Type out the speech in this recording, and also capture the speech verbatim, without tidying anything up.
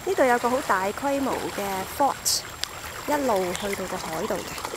呢度有個好大規模嘅 fort，一路去到個海度嘅。